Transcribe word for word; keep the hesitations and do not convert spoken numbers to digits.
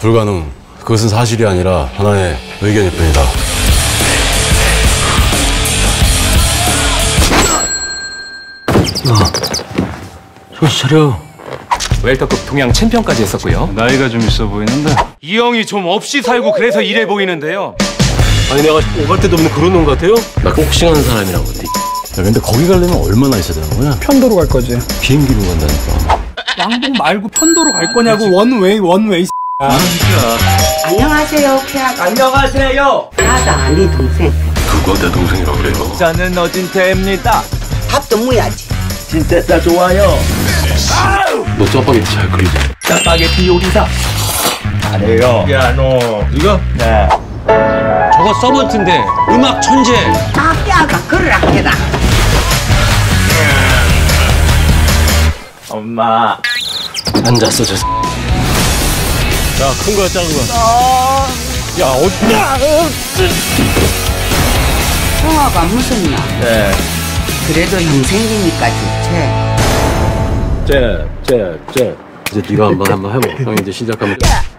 불가능. 그것은 사실이 아니라 하나의 의견일 뿐이다. 정신 차려. 웰터급 동양 챔피언까지 했었고요. 나이가 좀 있어 보이는데. 이 형이 좀 없이 살고 그래서 이래 보이는데요. 아니 내가 오갈 데도 없는 그런 놈 같아요? 나 복싱하는 사람이라고. 야, 근데 거기 가려면 얼마나 있어야 되는 거야? 편도로 갈 거지. 비행기로 간다니까. 왕복 말고 편도로 갈 거냐고. 원웨이 원웨이. 안녕하세요, 쾌하가. 안녕하세요. 나다, 네 동생. 그거 내 동생이라고 그래요. 저는 어진태입니다. 밥도 무야지. 진짜 좋아요. 너 짜파게티 잘 끓이지? 짜파게티 요리사. 잘해요. 야, 너 이거? 네. 저거 서번트인데 음악 천재. 다 뼈가 그러라 해라. 엄마. 앉았어, 저. 야, 큰 거야, 작은 거야? 야, 어디야? 형아가 무슨 나? 네. 그래도 형 생기니까 좋지. 쟤, 쟤, 쟤. 이제 네가 한번 한번 해봐. 형 이제 시작하면.